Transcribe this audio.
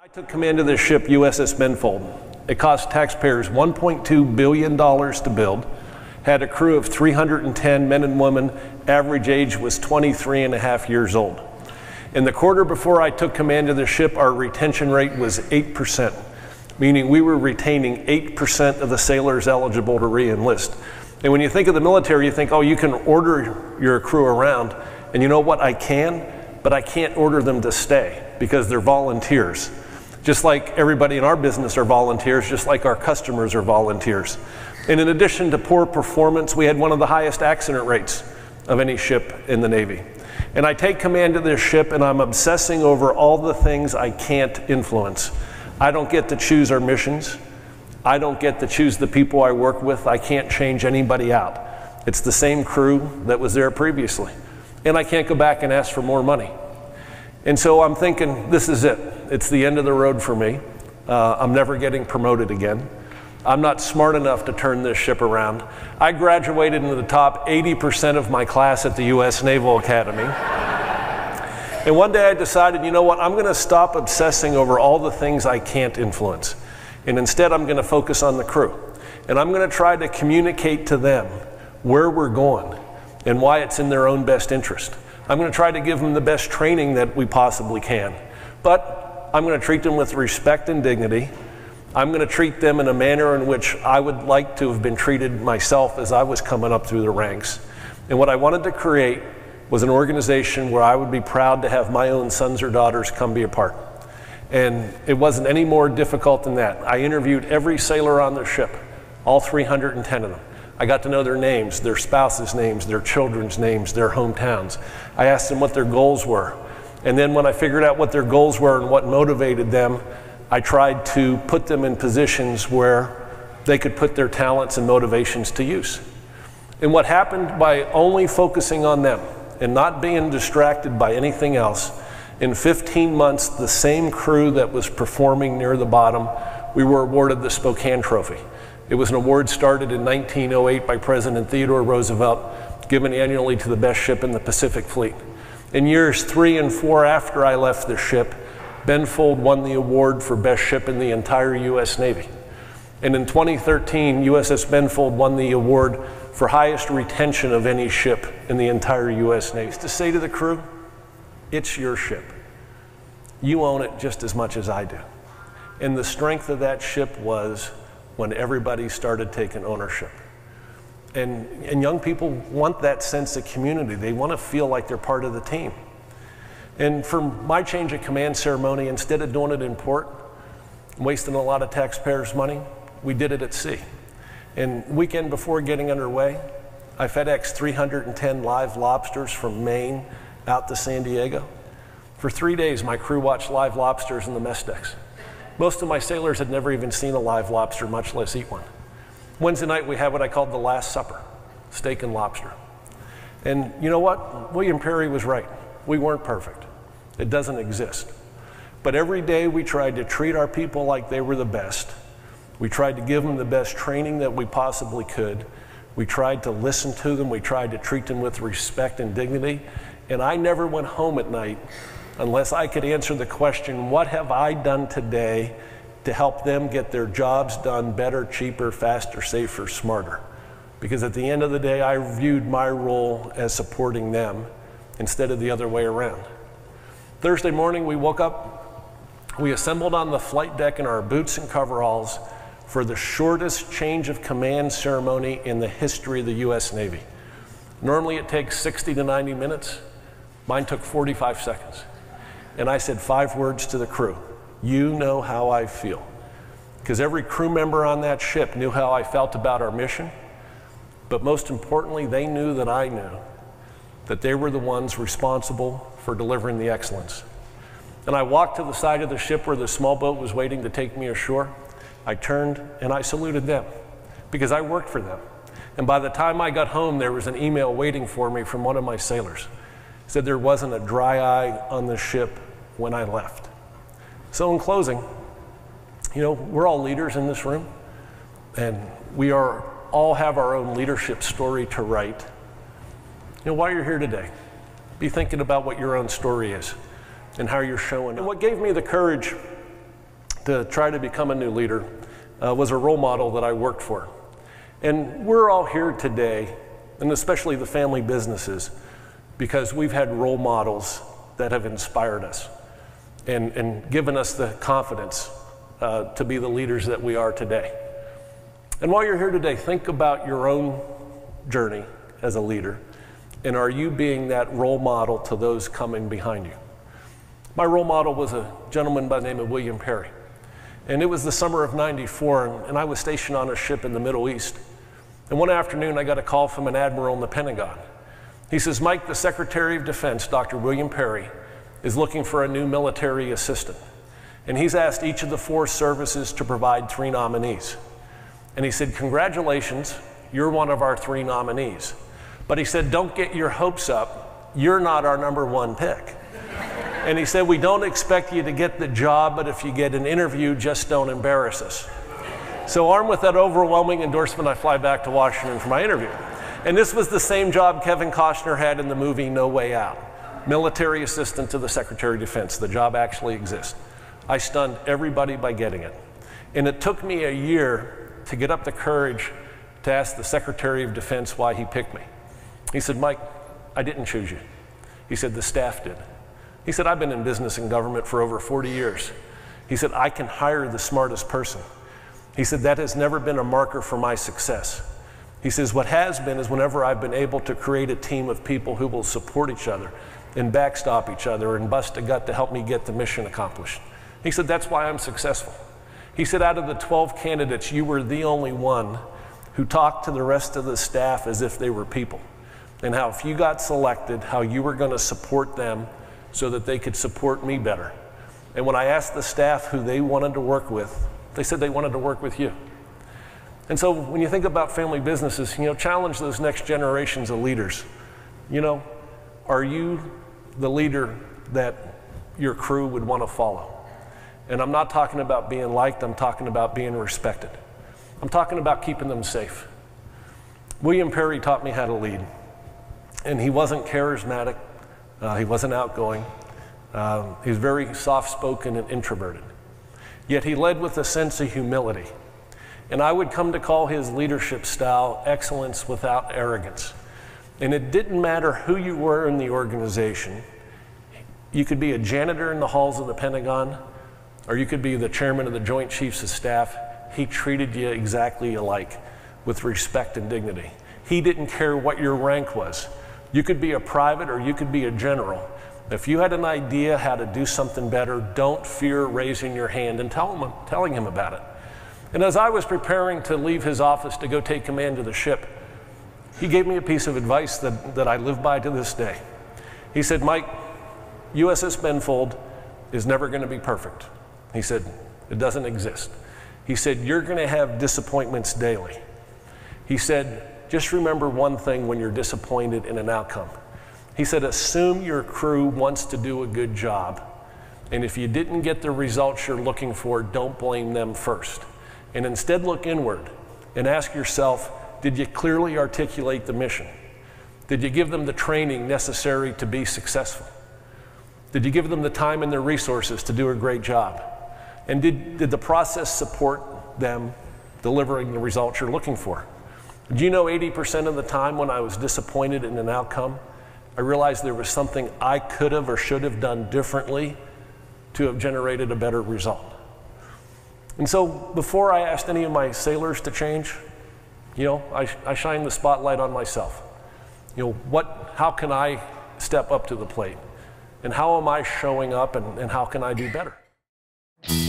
I took command of this ship, USS Benfold. It cost taxpayers $1.2 billion to build, had a crew of 310 men and women, average age was 23 and a half years old. In the quarter before I took command of the ship, our retention rate was 8%, meaning we were retaining 8% of the sailors eligible to re-enlist. And when you think of the military, you think, oh, you can order your crew around, and you know what, I can, but I can't order them to stay because they're volunteers. Just like everybody in our business are volunteers, just like our customers are volunteers. And in addition to poor performance, we had one of the highest accident rates of any ship in the Navy. And I take command of this ship and I'm obsessing over all the things I can't influence. I don't get to choose our missions. I don't get to choose the people I work with. I can't change anybody out. It's the same crew that was there previously. And I can't go back and ask for more money. And so I'm thinking, this is it. It's the end of the road for me. I'm never getting promoted again. I'm not smart enough to turn this ship around. I graduated into the top 80% of my class at the U.S. Naval Academy. And one day I decided, you know what, I'm gonna stop obsessing over all the things I can't influence. And instead I'm gonna focus on the crew. And I'm gonna try to communicate to them where we're going and why it's in their own best interest. I'm going to try to give them the best training that we possibly can. But I'm going to treat them with respect and dignity. I'm going to treat them in a manner in which I would like to have been treated myself as I was coming up through the ranks. And what I wanted to create was an organization where I would be proud to have my own sons or daughters come be a part. And it wasn't any more difficult than that. I interviewed every sailor on the ship, all 310 of them. I got to know their names, their spouses' names, their children's names, their hometowns. I asked them what their goals were. And then when I figured out what their goals were and what motivated them, I tried to put them in positions where they could put their talents and motivations to use. And what happened by only focusing on them and not being distracted by anything else, in 15 months, the same crew that was performing near the bottom, we were awarded the Spokane Trophy. It was an award started in 1908 by President Theodore Roosevelt, given annually to the best ship in the Pacific Fleet. In years 3 and 4 after I left the ship, Benfold won the award for best ship in the entire U.S. Navy. And in 2013, USS Benfold won the award for highest retention of any ship in the entire U.S. Navy. To say to the crew, it's your ship. You own it just as much as I do. And the strength of that ship was when everybody started taking ownership. And young people want that sense of community. They want to feel like they're part of the team. And for my change of command ceremony, instead of doing it in port, wasting a lot of taxpayers' money, we did it at sea. And weekend before getting underway, I FedExed 310 live lobsters from Maine out to San Diego. For 3 days, my crew watched live lobsters in the mess decks. Most of my sailors had never even seen a live lobster, much less eat one. Wednesday night, we had what I called the Last Supper, steak and lobster. And you know what? William Perry was right. We weren't perfect. It doesn't exist. But every day we tried to treat our people like they were the best. We tried to give them the best training that we possibly could. We tried to listen to them. We tried to treat them with respect and dignity. And I never went home at night unless I could answer the question, what have I done today to help them get their jobs done better, cheaper, faster, safer, smarter? Because at the end of the day, I viewed my role as supporting them instead of the other way around. Thursday morning, we woke up, we assembled on the flight deck in our boots and coveralls for the shortest change of command ceremony in the history of the U.S. Navy. Normally it takes 60 to 90 minutes. Mine took 45 seconds. And I said 5 words to the crew. You know how I feel. Because every crew member on that ship knew how I felt about our mission. But most importantly, they knew that I knew that they were the ones responsible for delivering the excellence. And I walked to the side of the ship where the small boat was waiting to take me ashore. I turned and I saluted them because I worked for them. And by the time I got home, there was an email waiting for me from one of my sailors. It said there wasn't a dry eye on the ship when I left. So in closing, you know, we're all leaders in this room, and we all have our own leadership story to write. You know, while you're here today, be thinking about what your own story is and how you're showing up. And what gave me the courage to try to become a new leader was a role model that I worked for. And we're all here today, and especially the family businesses, because we've had role models that have inspired us and given us the confidence to be the leaders that we are today. And while you're here today, think about your own journey as a leader, and are you being that role model to those coming behind you? My role model was a gentleman by the name of William Perry. And it was the summer of '94, and I was stationed on a ship in the Middle East. And one afternoon, I got a call from an admiral in the Pentagon. He says, Mike, the Secretary of Defense, Dr. William Perry, is looking for a new military assistant. And he's asked each of the 4 services to provide 3 nominees. And he said, congratulations, you're one of our 3 nominees. But he said, don't get your hopes up, you're not our #1 pick. And he said, we don't expect you to get the job, but if you get an interview, just don't embarrass us. So armed with that overwhelming endorsement, I fly back to Washington for my interview. And this was the same job Kevin Costner had in the movie No Way Out. Military assistant to the Secretary of Defense. The job actually exists. I stunned everybody by getting it. And it took me a year to get up the courage to ask the Secretary of Defense why he picked me. He said, Mike, I didn't choose you. He said, the staff did. He said, I've been in business and government for over 40 years. He said, I can hire the smartest person. He said, that has never been a marker for my success. He says, what has been is whenever I've been able to create a team of people who will support each other and backstop each other and bust a gut to help me get the mission accomplished. He said, that's why I'm successful. He said, out of the 12 candidates, you were the only one who talked to the rest of the staff as if they were people. And how if you got selected, how you were going to support them so that they could support me better. And when I asked the staff who they wanted to work with, they said they wanted to work with you. And so when you think about family businesses, challenge those next generations of leaders. Are you the leader that your crew would want to follow? And I'm not talking about being liked, I'm talking about being respected. I'm talking about keeping them safe. William Perry taught me how to lead. And he wasn't charismatic, he wasn't outgoing. He was very soft-spoken and introverted. Yet he led with a sense of humility. And I would come to call his leadership style excellence without arrogance. And it didn't matter who you were in the organization. You could be a janitor in the halls of the Pentagon, or you could be the chairman of the Joint Chiefs of Staff. He treated you exactly alike, with respect and dignity. He didn't care what your rank was. You could be a private or you could be a general. If you had an idea how to do something better, don't fear raising your hand and telling him about it. And as I was preparing to leave his office to go take command of the ship, he gave me a piece of advice that I live by to this day. He said, Mike, USS Benfold is never going to be perfect. He said, it doesn't exist. He said, you're going to have disappointments daily. He said, just remember one thing when you're disappointed in an outcome. He said, assume your crew wants to do a good job. And if you didn't get the results you're looking for, don't blame them first. And instead look inward and ask yourself, did you clearly articulate the mission? Did you give them the training necessary to be successful? Did you give them the time and the resources to do a great job? And did the process support them delivering the results you're looking for? Do you know 80% of the time when I was disappointed in an outcome, I realized there was something I could have or should have done differently to have generated a better result. And so before I asked any of my sailors to change, I shine the spotlight on myself. How can I step up to the plate? And how am I showing up and how can I do better?